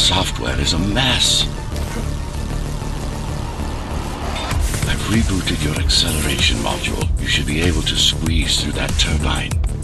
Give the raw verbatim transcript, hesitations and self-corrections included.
software is a mess. I've rebooted your acceleration module. You should be able to squeeze through that turbine.